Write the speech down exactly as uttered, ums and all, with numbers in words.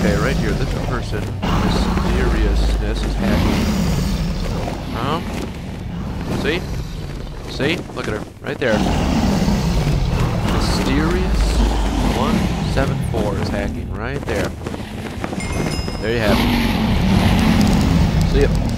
Okay, right here, this person, Mysteriousness, is hacking. Huh? See? See? Look at her. Right there. Mystirious one seven four is hacking. Right there. There you have it. See ya.